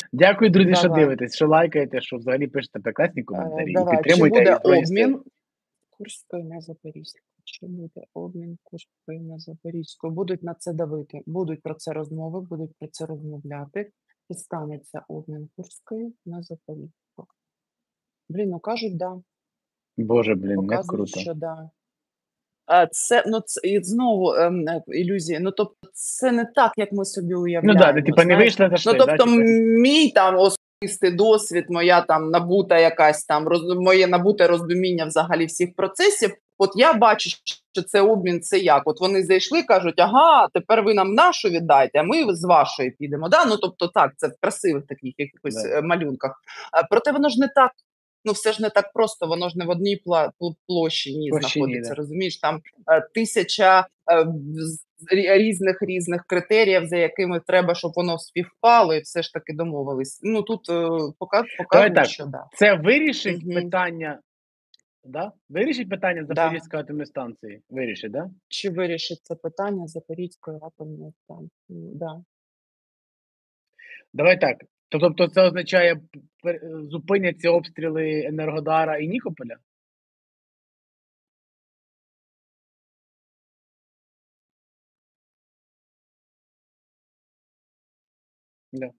Дякую, друзі, що Давай. дивитесь, що лайкаєте, що взагалі пишете прекрасні коментарі і Давай. Чи підтримуєте буде і Збройні Сили. обмін Курської на Запорізьку? Чи буде обмін Курської на Запорізьку? Будуть на це давити, будуть про це розмови, будуть про це розмовляти, і станеться обмін Курської на Запорізьку. Блін, ну кажуть, да. Боже, блін, як Показують, круто. що да. Це, ну, це і знову ілюзії. Ну, тобто, це не так, як ми собі Ну уявляємо. да, типа не знаєш. вийшли, Ну, зайшли, тобто, типа. мій там особистий досвід, моя там набута якась там моє набуте розуміння взагалі всіх процесів. От я бачу, що це обмін, це як. От вони зайшли, кажуть, ага, тепер ви нам нашу віддайте, а ми з вашої підемо. Да? Ну, тобто, так, це в красивих таких якихось Да. малюнках. Проте воно ж не так. Ну, все ж не так просто, воно ж не в одній площині знаходиться, Да. розумієш, там 1000 різних критеріїв, за якими треба, щоб воно співпало, і все ж таки домовились. Ну, тут Давай показують, так, що да. це вирішить Мгм. питання, да? Вирішить питання Да. Запорізької атомної станції? Вирішить, да? Чи вирішить це питання Запорізької атомної станції? Да. Давай так. Тобто це означає, зупиняться обстріли Енергодара і Нікополя? Да.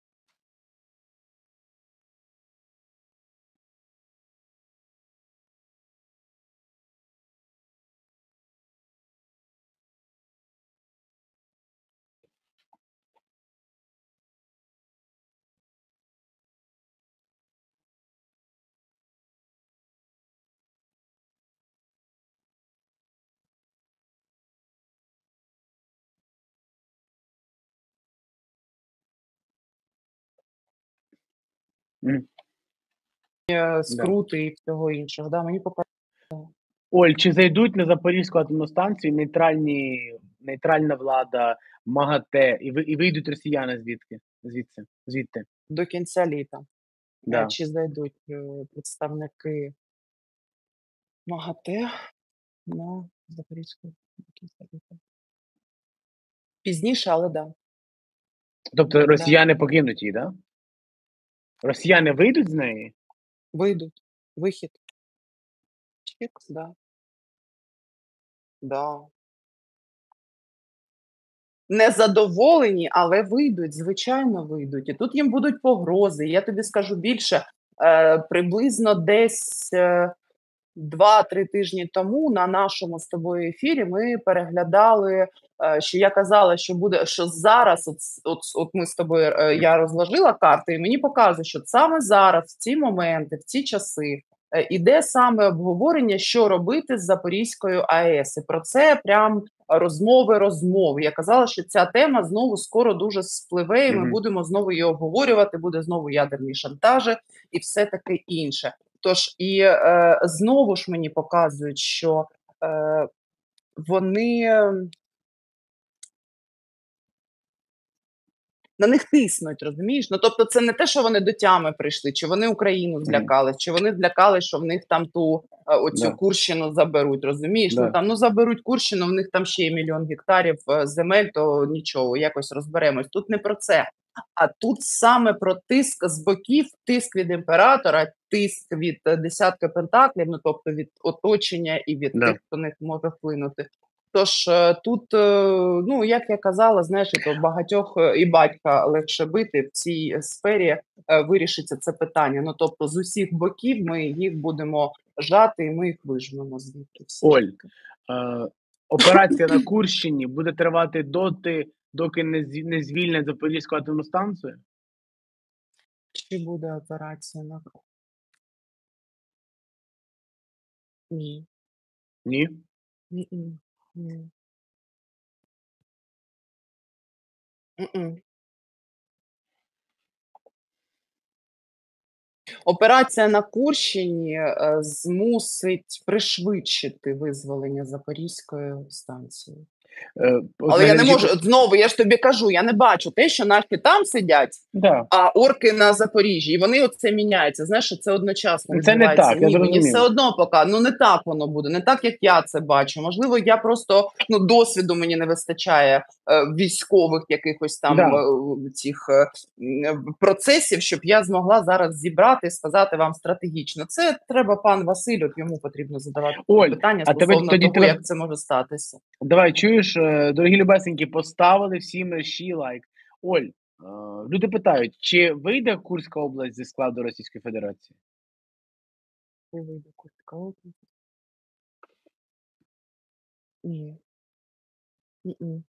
Мгм. Да. Скрути і всього іншого. Да, мені Оль, чи зайдуть на Запорізьку атомну станцію нейтральна влада, МАГАТЕ і вийдуть росіяни звідти? до кінця літа. Да. Чи зайдуть представники МАГАТЕ на Запорізьку до кінця літа? Пізніше, але да. Тобто росіяни покинуть її, да? Росіяни вийдуть з неї? Вийдуть. Вихід. Чик, да. Да. Незадоволені, але вийдуть, звичайно, вийдуть. І тут їм будуть погрози. Я тобі скажу більше, приблизно десь 2-3 тижні тому на нашому з тобою ефірі ми переглядали, що я казала, що буде, що зараз, от ми з тобою, я розложила карти, і мені показує, що саме зараз, в ці моменти, в ці часи, іде саме обговорення, що робити з Запорізькою АЕС. І про це прям розмови. Я казала, що ця тема знову скоро дуже спливе, і ми будемо знову її обговорювати, буде знову ядерні шантажі і все таке інше. Тож і знову ж мені показують, що вони на них тиснуть, розумієш? Ну, тобто це не те, що вони до тями прийшли, чи вони Україну злякались, чи вони злякались, що в них там оцю Да. Курщину заберуть, розумієш? Да. Ну заберуть Курщину, в них там ще є 1 мільйон гектарів земель, то нічого, якось розберемось. Тут не про це. А тут саме про тиск з боків, тиск від імператора, тиск від десятки пентаклів, ну тобто від оточення і від тих, хто них може вплинути. Тож тут, ну як я казала, знаєш, то багатьох і батька легше бити в цій сфері, вирішиться це питання. Ну тобто з усіх боків ми їх будемо жати, і ми їх вижмемо звідти. Оль, операція на Курщині буде тривати доки не звільнять Запорізьку атомну станцію? Чи буде операція на Ні. Ні? Ні. Ні. Операція на Курщині змусить пришвидшити визволення Запорізької станції. Але я не можу, от знову, я ж тобі кажу, я не бачу те, що наші там сидять, Да. а орки на Запоріжжі. І вони оце міняються. Знаєш, що це одночасно Це не відбувається. так, я Ні, мені зрозумів. все одно поки, ну не так воно буде, не так, як я це бачу. Можливо, я просто, ну, досвіду мені не вистачає військових якихось там Да. цих процесів, щоб я змогла зараз зібрати і сказати вам стратегічно. Це треба пан Василь, от йому потрібно задавати Оль, питання а тебе стосовно тоді того, як це може статися. Давай, чуєш, дорогі любесенькі, поставили всі мерщі лайк. Оль, люди питають, чи вийде Курська область зі складу Російської Федерації? Не вийде Курська область. Ні. М-м.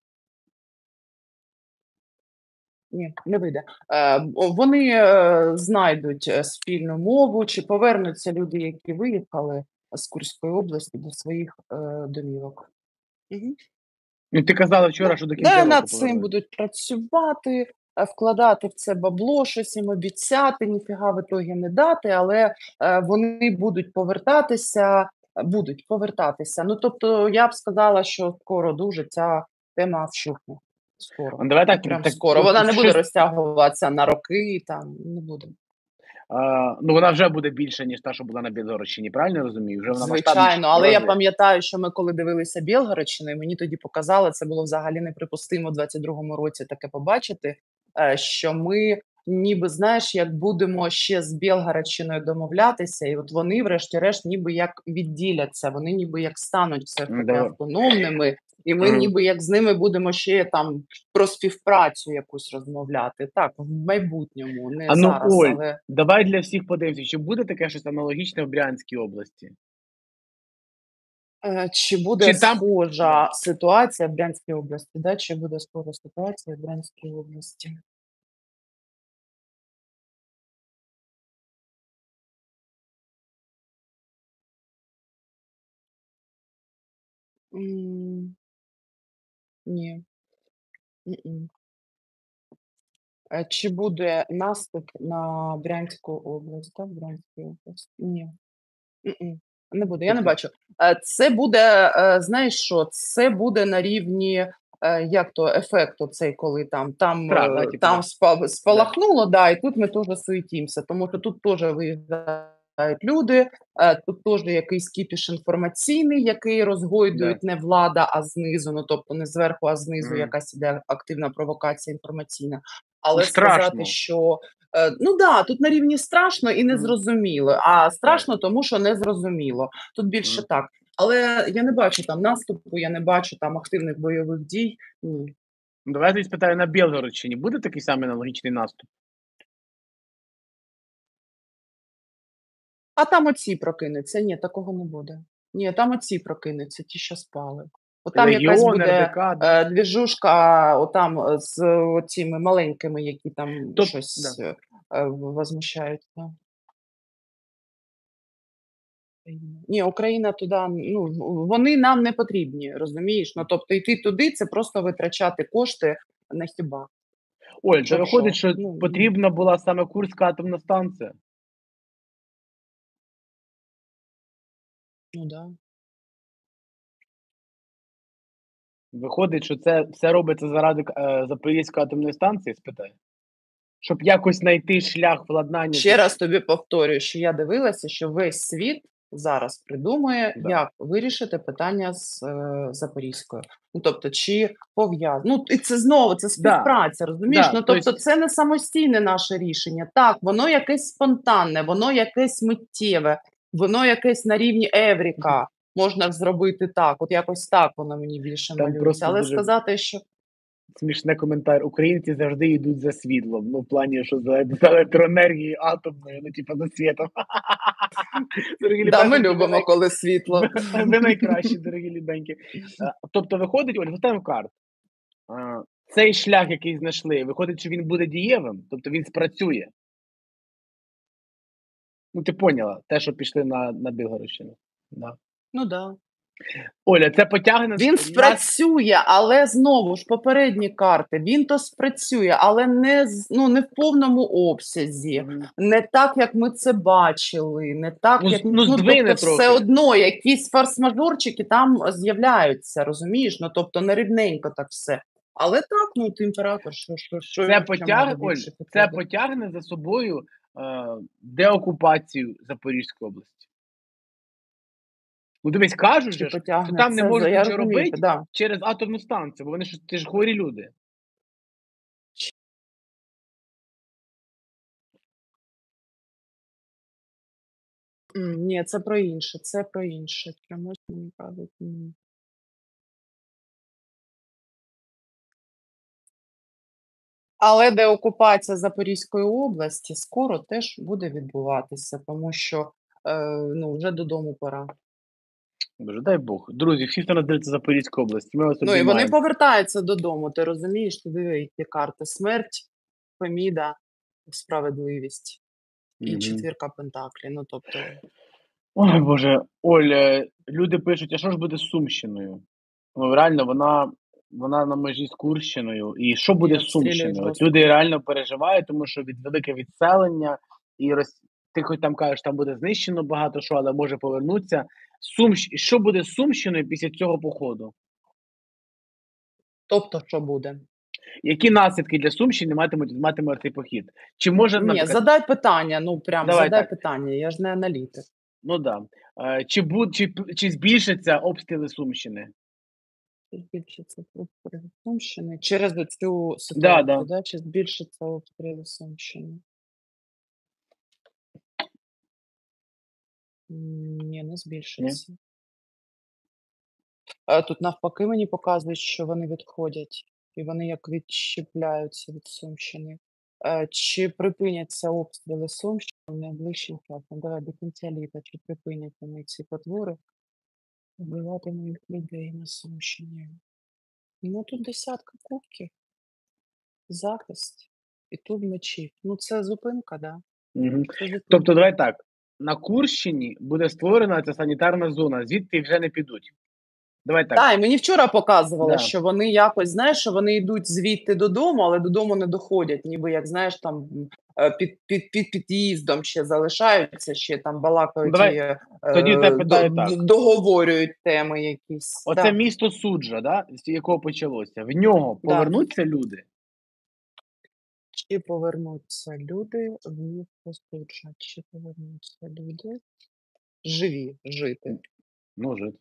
Ні, не вийде. Вони знайдуть спільну мову, чи повернуться люди, які виїхали з Курської області до своїх домівок. Угу. Ну, ти казала вчора, що до кінця року Над цим повернуть. будуть працювати, вкладати в це бабло, щось їм обіцяти, ніфіга в ітогі не дати, але вони будуть повертатися. Ну, тобто, я б сказала, що скоро дуже ця тема вщухне. Скоро. Ну, давай так, Прям скоро. Вона не буде розтягуватися на роки, там, не буде. Ну, вона вже буде більше, ніж та, що була на Білгородщині, правильно я розумію? Вже вона Звичайно, але я рази. пам'ятаю, що ми коли дивилися Білгородщину, і мені тоді показали, це було взагалі неприпустимо в 22-му році таке побачити, що ми ніби, знаєш, як будемо ще з Білгородщиною домовлятися, і от вони, врешті-решт, ніби як відділяться, вони ніби як стануть все ж таки автономними, і ми ніби як з ними будемо ще там про співпрацю якусь розмовляти. Так, в майбутньому, не зараз, Оль, але... давай для всіх подивимося, чи буде таке щось аналогічне в Брянській області? Чи буде схожа ситуація в Брянській області? Да? Чи буде схожа ситуація в Брянській області? Ні. Чи буде наступ на Брянську область? Так, Брянську область? Ні. Не буде, я не бачу. Це буде, знаєш що, це буде на рівні, як то, ефекту цей, коли там спалахнуло, да, і тут ми теж суетімося, тому що тут теж виїжджають люди, тут теж якийсь кіпіш інформаційний, який розгойдують не влада, а знизу, ну тобто не зверху, а знизу якась іде активна провокація інформаційна. Але сказати, що ну да, тут на рівні страшно і незрозуміло. А страшно, тому що незрозуміло. Тут більше так. Але я не бачу там наступу, я не бачу там активних бойових дій. Ні. Давай я спитаю, на Білгородщині буде такий самий аналогічний наступ? А там оці прокинуться. Ні, такого не буде. Ні, там оці прокинуться, ті, що спали. Отам якась буде двіжушка, отам з цими маленькими, які там щось возмущають. Да. Ні, Україна туди, ну, вони нам не потрібні, розумієш? Ну, тобто йти туди, це просто витрачати кошти на хіба. Оль, це виходить, що потрібна була саме Курська атомна станція? Ну, да. Виходить, що це все робиться заради Запорізької атомної станції, спитай? Щоб якось знайти шлях владнання. Ще раз тобі повторюю, що я дивилася, що весь світ зараз придумує, як вирішити питання з Запорізькою. Ну, тобто, чи пов'язано. Ну, і це знову, це співпраця, розумієш? Ну, тобто, це не самостійне наше рішення. Так, воно якесь спонтанне, воно якесь миттєве, воно якесь на рівні Евріка. Можна зробити так, от якось так воно мені більше малюється. Але сказати, що... Смішний коментар. Українці завжди йдуть за світлом. Ну, в плані, що за електроенергією атомною, ну, типу, за світом. Да, ми любимо, коли світло. Ви найкращі, дорогі любенькі. Тобто, виходить, Оль, поставимо карту. Цей шлях, який знайшли, виходить, що він буде дієвим? Тобто він спрацює? Ну, ти поняла, те, що пішли на Білгородщину. Да. Ну, да. Оля, це потягне Він нас. спрацює, але знову ж попередні карти, він то спрацює, але не в повному обсязі, Мгм. не так, як ми це бачили, не так, Ну, як здвине тобто все трохи. одно якісь форс-мажорчики там з'являються, розумієш? Ну, тобто не рівненько так все. Але так, ну, от імператор, що Це в чому його Оль, більше це потреби? потягне за собою деокупацію Запорізької області. Ну, дивись, кажуть Чи же ж, що потягне там не це можуть я нічого розумію, робити да. через атомну станцію, бо вони ж це ж хворі люди. Ні, це про інше, це про інше. Чомусь мені кажуть, ні. Але деокупація Запорізької області скоро теж буде відбуватися, тому що, ну, вже додому пора. Боже, дай Бог. Друзі, всі, хто нас дивиться Запорізьку область, ми вас Ну, і вони обіймаємо. повертаються додому, ти розумієш? Ти диви, які карти: смерть, Феміда, справедливість і Мгм. четвірка пентаклів. Ну, тобто, Ой, Боже, Оля, люди пишуть, а що ж буде з Сумщиною? Ну, реально, вона на межі з Курщиною. І що буде і з обстрілюють Сумщиною? От жорстко. люди реально переживають, тому що від велике відселення, і ти хоч там кажеш, там буде знищено багато що, але може повернутися. Що буде з Сумщиною після цього походу? Тобто, що буде? Які наслідки для Сумщини матиме цей похід? Чи може, Ні, наприклад, задай питання, ну, прям давай задай так, питання, я ж не аналітик. ну да. Чи збільшаться обстріли Сумщини? Збільшиться обстріли Сумщини через цю Да, да. ситуацію, да? Чи збільшиться обстріли Сумщини? Ні, не Ні? збільшиться. Тут навпаки мені показують, що вони відходять, і вони як відщепляються від Сумщини. Чи припиняться обстріли Сумщини найближчим часом? Давай до кінця літа, чи припинять вони ці потвори вбивати моїх людей на Сумщині? Ну, тут десятка кубків, захист, і тут мечів. Ну, це зупинка, да? Угу. Це Тобто, зупинка. давай так. На Курщині буде створена ця санітарна зона, звідти вже не підуть. Давай так. Так, і мені вчора показували, Да. що вони якось, знаєш, що вони йдуть звідти додому, але додому не доходять, ніби як, знаєш, там під під'їздом ще залишаються, ще там балакають Давай, і тоді запитаю так. договорюють теми якісь. Оце Да, місто Суджа, да, з якого почалося. В нього да. повернуться люди? Чи повернуться люди в місто Суджа? Чи повернуться люди живі жити? Ну, жити.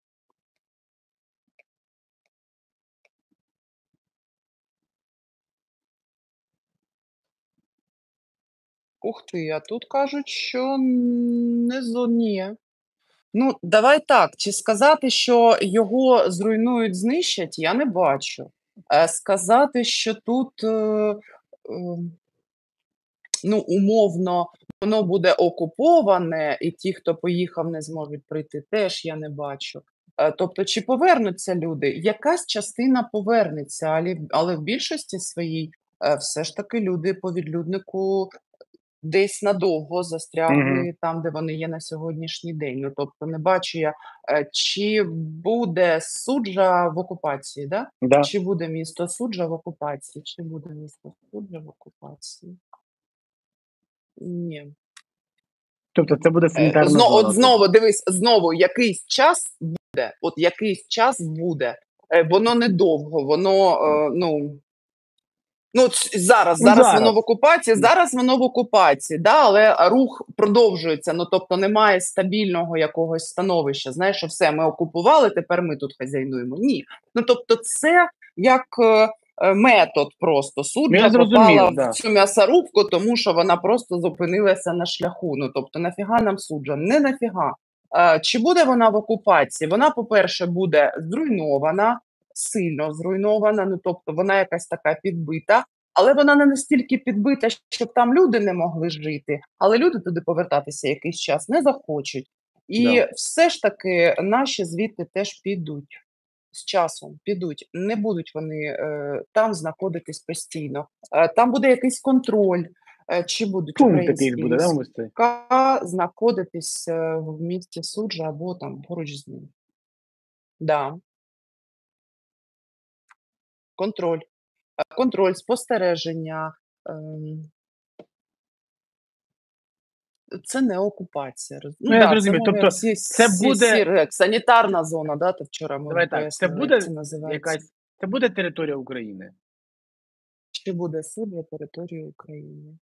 Ух ти, а тут кажуть, що не ні. Ну, давай так, чи сказати, що його зруйнують, знищать, я не бачу. Сказати, що тут, ну, умовно, воно буде окуповане, і ті, хто поїхав, не зможуть прийти, теж я не бачу. Тобто, чи повернуться люди? Якась частина повернеться, але в більшості своїй все ж таки люди по відлюднику десь надовго застрягли там, де вони є на сьогоднішній день. Ну, тобто не бачу я, чи буде Суджа в окупації, да? Да. Чи буде місто Суджа в окупації? Чи буде місто Суджа в окупації? Ні. Тобто це буде санітарна зона. От знову, дивись, знову якийсь час буде, от якийсь час буде. Воно недовго, воно, ну, зараз воно в окупації, да, але рух продовжується. Ну, тобто немає стабільного якогось становища. Знаєш, що все, ми окупували, тепер ми тут хазяйнуємо. Ні. Ну, тобто це як метод просто. Суджа попала в цю м'ясорубку, тому що вона просто зупинилася на шляху. Ну, тобто нафіга нам Суджа? Не нафіга. Чи буде вона в окупації? Вона, по-перше, буде зруйнована, сильно зруйнована, ну, тобто вона якась така підбита, але вона не настільки підбита, щоб там люди не могли жити, але люди туди повертатися якийсь час не захочуть. І все ж таки наші звідти теж підуть. З часом підуть, не будуть вони там знаходитись постійно. Там буде якийсь контроль, чи будуть українські війська знаходитись в місті Суджа або там поруч з ним. Да, контроль. Контроль, спостереження, це не окупація. Ну, я Це зрозумів. може Тобто це буде, як санітарна зона, да, ти вчора мені давай так, це пояснював, як це буде називається. якась, це буде територія України. Чи буде суд на території України?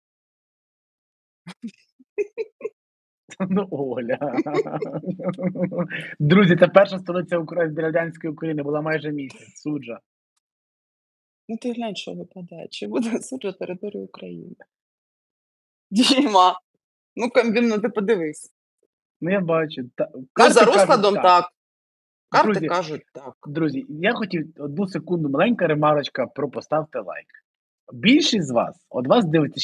Ну, Оля. Друзі, це перша столиця радянської України, була майже місяць, суджа. Ну, ти глянь, що випадає. Чи буде суд на території України? Діма, ну комбіну, ти подивись. Ну, я бачу. Ну, Карти за кажуть розкладом так. так. Карти Друзі, кажуть так. Друзі, я хотів одну секунду, маленька ремарочка про поставте лайк. Більшість з вас, от вас дивиться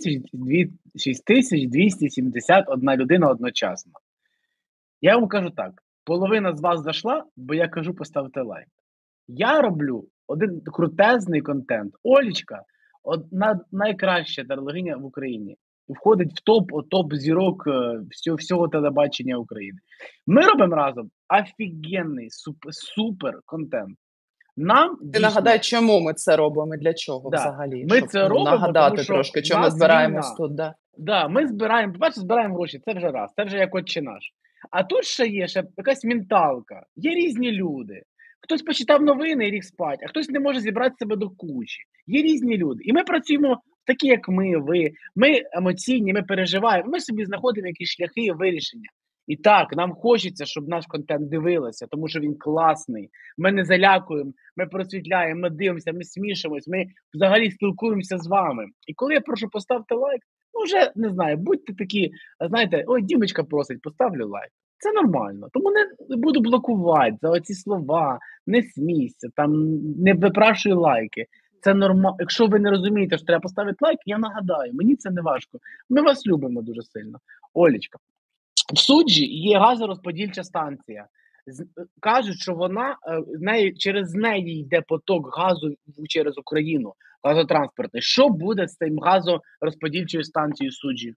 6271 людина одночасно. Я вам кажу так: половина з вас зайшла, бо я кажу, поставте лайк. Я роблю один крутезний контент. Олічка, одна найкраща тарлогиня в Україні. Входить в топ зірок всього телебачення України. Ми робимо разом офігенний, супер контент. Нам Ти дійсно, нагадай, чому ми це робимо і для чого да, взагалі? ми Щоб це робимо, нагадати тому що трошки, в чому ми нас збираємось війна. тут. Да. Да, ми збираємо, по-перше, збираємо гроші, це вже раз, це вже як отче наш. А тут ще є якась менталка, є різні люди. Хтось почитав новини і ліг спать, а хтось не може зібрати себе до кучі. Є різні люди. І ми працюємо такі, як ми, ви. Ми емоційні, ми переживаємо, ми собі знаходимо якісь шляхи вирішення. І так, нам хочеться, щоб наш контент дивилися, тому що він класний. Ми не залякуємо, ми просвітляємо, ми дивимося, ми смішимось, ми взагалі спілкуємося з вами. І коли я прошу поставте лайк, ну вже не знаю, будьте такі, знаєте, ой, Дімочка просить, поставлю лайк. Це нормально. Тому не буду блокувати за оці слова, не смійся, там не випрашуй лайки. Це нормально. Якщо ви не розумієте, що треба поставити лайк, я нагадаю, мені це не важко. Ми вас любимо дуже сильно. Олічка, в суджі є газорозподільча станція. Кажуть, що вона через неї йде поток газу через Україну, газотранспортний. Що буде з цим газорозподільчою станцією суджі?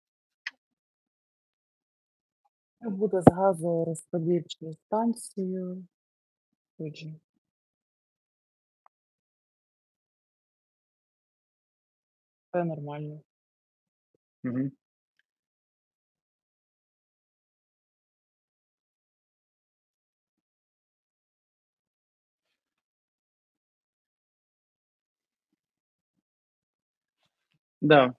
Що буде з газорозподільчою станцією? Суджі? Це нормально. Угу. Да.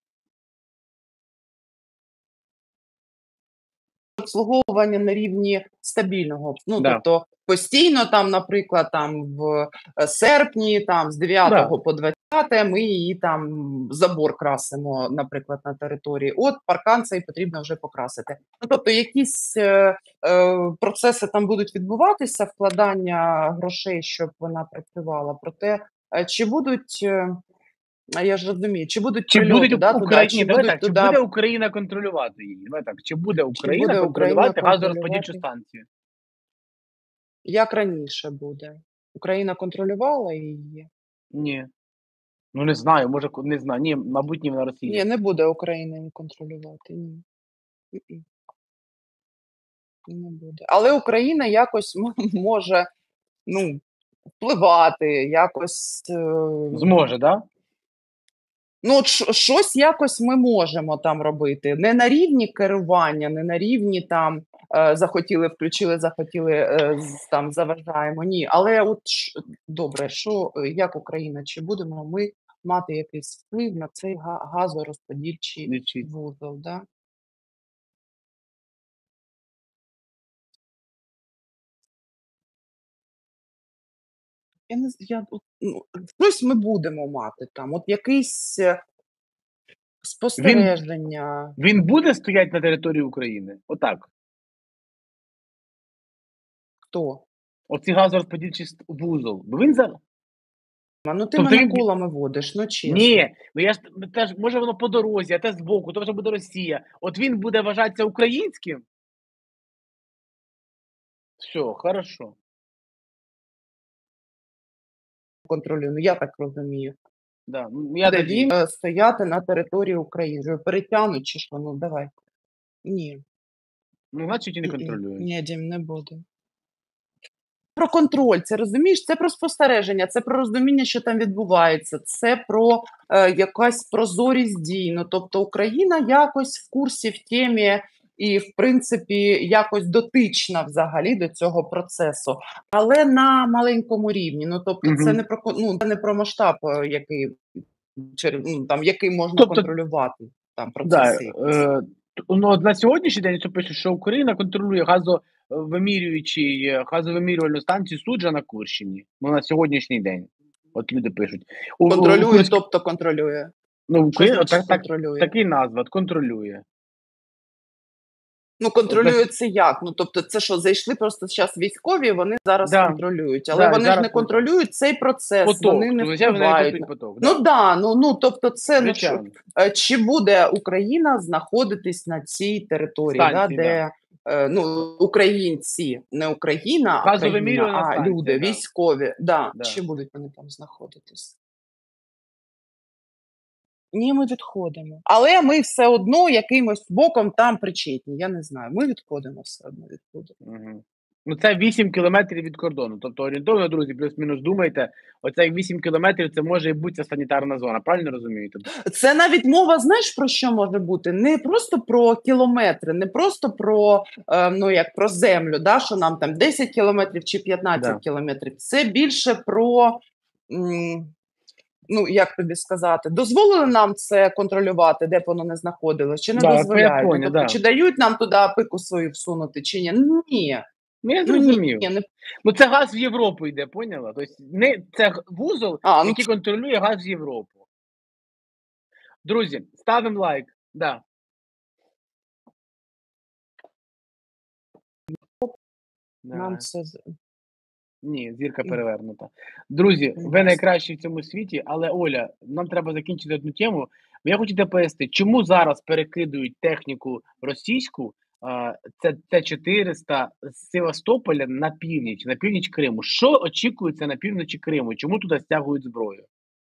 Обслуговування на рівні стабільного. Ну, Да. тобто постійно там, наприклад, там в серпні, там з 9 Да. по 20 ми її там забор красимо, наприклад, на території. От паркан цей потрібно вже покрасити. Ну, тобто якісь процеси там будуть відбуватися, вкладання грошей, щоб вона працювала. Проте, чи будуть, я ж розумію, чи будуть Чи прильоти, буде да, туди, Україна, чи будуть чи туди, буде Україна контролювати її? Давай так, чи буде чи Україна буде Україна контролювати газорозподільчу контролювати? станцію? Як раніше буде? Україна контролювала її? Ні. Ну не знаю, може не знаю. Ні, мабуть, ні, на Росії. Ні, не буде Україна її контролювати. Ні. Мгм. Не буде. Але Україна якось може, ну, впливати, якось. Зможе, да? Ну, от щось якось ми можемо там робити. Не на рівні керування, не на рівні там захотіли, включили, захотіли, там заважаємо. Ні. Але от добре, як Україна, чи будемо ми мати якийсь вплив на цей газорозподільчий Лічить. вузол, да? Я не з я от, ну, щось ми будемо мати там, от якийсь спостереження. Він буде стояти на території України? Отак. Хто? Оці газорозподільчий вузол. Бо він за. Ну ти Тобто мене він. колами водиш, ну чесно. Ні, ну я ж теж, може воно по дорозі, а те збоку, то вже буде Росія. От він буде вважатися українським. Все, хорошо. Контролюю, ну я так розумію. Да. Ну, я Буде тоді. він стояти на території України. Вже перетягнуть чи що? Ну давай. Ні. Ну, значить, і не контролює. Ні, Дім, не буде. про контроль, це розумієш, це про спостереження, це про розуміння, що там відбувається, це про якась прозорість дій. Ну, тобто Україна якось в курсі, в темі і, в принципі, якось дотична взагалі до цього процесу, але на маленькому рівні. Ну, тобто, це Мгм. не про це не про масштаб, який можна Тобто, контролювати там да, процеси якісь. ну, от на сьогоднішній день це пише, що Україна контролює газовимірювальну станцію Суджа на Курщині. Ну, на сьогоднішній день. От люди пишуть. Контролює, тобто контролює. Ну, Що Україна значить контролює? такий назва, контролює. Ну, контролює це як? Ну, тобто, це що, зайшли просто зараз військові, вони зараз Да, контролюють, але да, вони ж зараз не контролюють цей процес, поток. вони не Звичайно, вони впливають. регулюють поток. Ну да, тобто це Звичайно. чи буде Україна знаходитись на цій території, Станції, де українці, не Україна, а країна, Газовимірювальна а станція, люди, да. військові, Да. чи будуть вони там знаходитись? Ні, ми відходимо. Але ми все одно якимось боком там причетні. Я не знаю. Ми відходимо все одно Угу. Ну, це 8 кілометрів від кордону. Тобто орієнтовно, друзі, плюс-мінус думайте, оце 8 кілометрів це може і бути санітарна зона. Правильно розумієте? Це навіть мова, знаєш, про що може бути? Не просто про кілометри, не просто про, як про землю, да, що нам там 10 кілометрів чи 15 кілометрів. Це більше про, як тобі сказати, дозволили нам це контролювати, де б воно не знаходилось, чи не дозволяють? Понял, тобто, чи дають нам туди пику свою всунути, чи ні? Ні. Ну, я зрозумів. Ну, це газ в Європу йде, поняла? Тобто, це вузол, який контролює газ в Європу. Друзі, ставимо лайк. Да. Нам це... Ні, зірка перевернута. Друзі, ви найкращі в цьому світі, але, Оля, нам треба закінчити одну тему. Я хочу тебе пояснити, чому зараз перекидують техніку російську, це 400 з Севастополя на північ Криму. Що очікується на півночі Криму? Чому туди стягують зброю?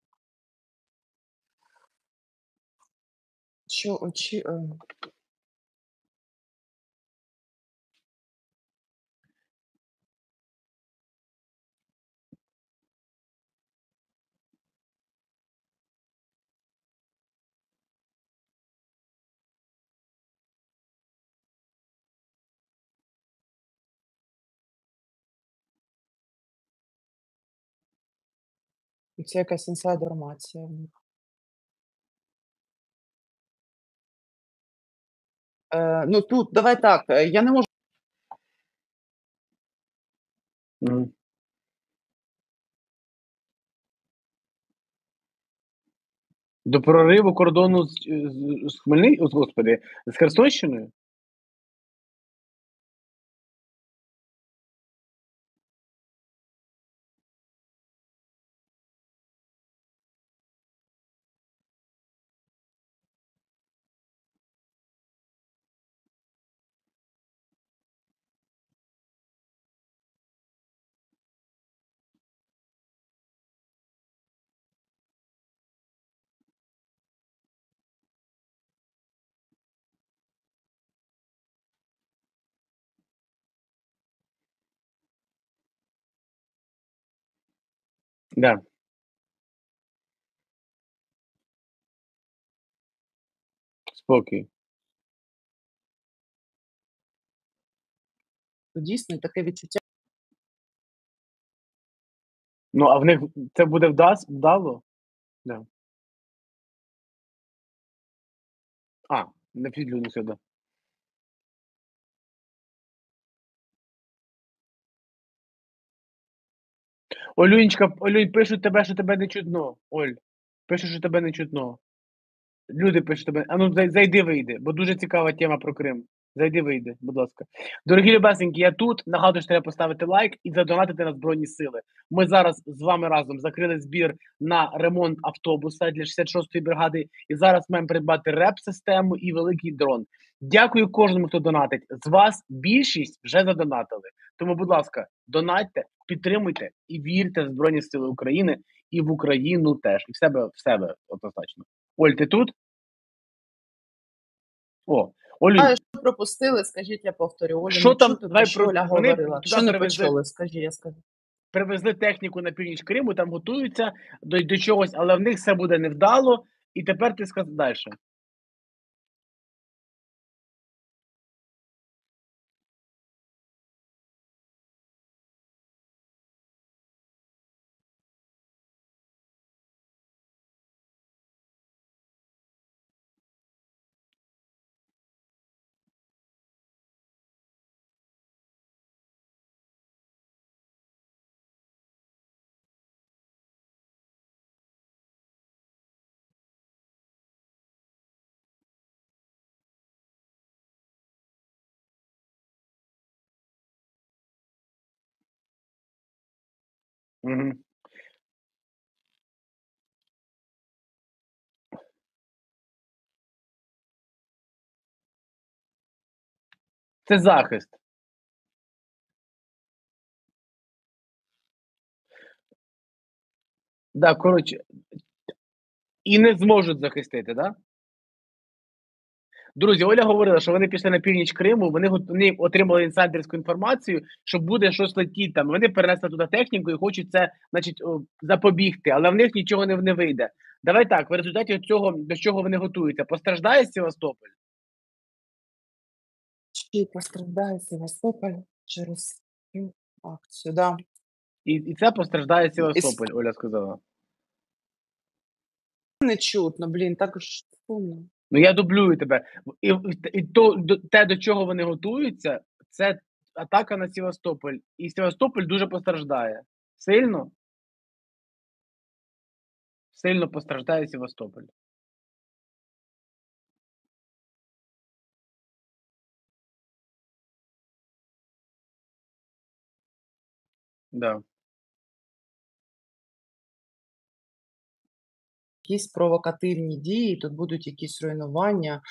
Це якась інсайдермація. Тут давай так, я не можу. До прориву кордону з Херсонщиною? Да. Спокій. Дійсно, таке відчуття. Ну, а в них це буде вдало? Да. Не підлюдно сюди. Олюнь, пишуть тебе, що тебе не чутно. Оль, пишуть, що тебе не чутно. Люди пишуть тебе. Зайди, вийди, бо дуже цікава тема про Крим. Зайди, вийди, будь ласка. Дорогі любесенькі, я тут. Нагадую, що треба поставити лайк і задонатити на Збройні Сили. Ми зараз з вами разом закрили збір на ремонт автобуса для 66-ї бригади. І зараз маємо придбати реп-систему і великий дрон. Дякую кожному, хто донатить. З вас більшість вже задонатили. Тому, будь ласка, донатьте, підтримуйте і вірте в Збройні Сили України і в Україну теж. І в себе однозначно. Оль, ти тут? Олю, пропустили, скажіть, я повторю. Олю Що не там, чути, про давай що Оля вони говорила. туди Що не привезли, почули, скажи, я скажу. привезли техніку на північ Криму, там готуються до чогось, але в них все буде невдало, і тепер ти скажи далі. Угу. Це захист. Да, коротше, і не зможуть захистити, да? Друзі, Оля говорила, що вони пішли на північ Криму, вони отримали інсайдерську інформацію, що буде щось летіти там. Вони перенесли туди техніку і хочуть це, значить, запобігти, але в них нічого не вийде. Давай так, в результаті цього, до чого вони готуються, постраждає Севастополь? Чи постраждає Севастополь через цю акцію, да. І це постраждає Севастополь, Оля сказала. Не чутно, блін, так ж сумно. Ну я дублюю тебе. І те, до чого вони готуються, це атака на Севастополь. І Севастополь дуже постраждає. Сильно? Сильно постраждає Севастополь. Да. Якісь провокативні дії, тут будуть якісь руйнування.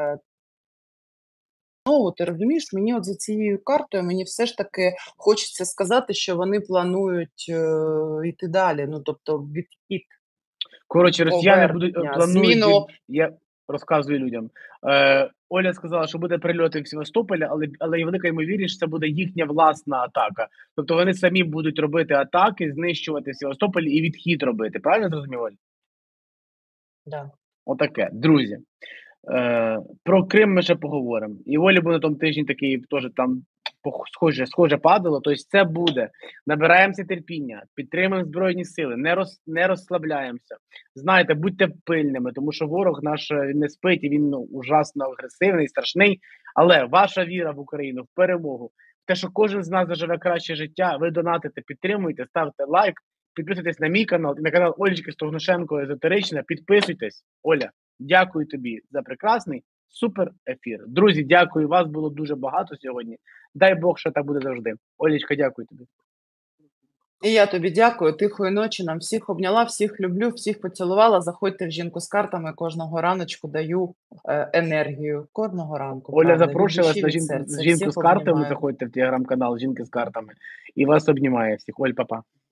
Ну, ти розумієш, мені от за цією картою, мені все ж таки хочеться сказати, що вони планують йти далі. Ну, тобто, відхід, Коротше, росіяни будуть повернення, планують. зміну. Я розказую людям. Оля сказала, що буде прильоти в Севастополі, але і велика ймовірність, що це буде їхня власна атака. Тобто вони самі будуть робити атаки, знищувати Севастополь і відхід робити. Правильно зрозумів, Оль? Да. Отаке. Друзі. Про Крим ми ще поговоримо. І Олі буде на тому тижні такий теж там схоже падало. Тобто це буде. Набираємося терпіння, підтримуємо Збройні Сили, не розслабляємося. Знаєте, будьте пильними, тому що ворог наш не спить і він ужасно агресивний, страшний. Але ваша віра в Україну, в перемогу, в те, що кожен з нас заживе краще життя, ви донатите, підтримуйте, ставте лайк, підписуйтесь на мій канал і на канал Олечки Стогнушенко Езотерична. Підписуйтесь, Оля. Дякую тобі за прекрасний супер ефір. Друзі, дякую. Вас було дуже багато сьогодні. Дай Бог, що так буде завжди. Олечка, дякую тобі. І я тобі дякую. Тихої ночі нам всіх обняла, всіх люблю, всіх поцілувала. Заходьте в жінку з картами. Кожного раночку даю енергію. Кожного ранку. Оля правда, запрошувала від душі, від серця. жінку Всіх з картами. обнімаю. Заходьте в телеграм-канал Жінки з картами. І вас обнімає всіх. Оль, папа.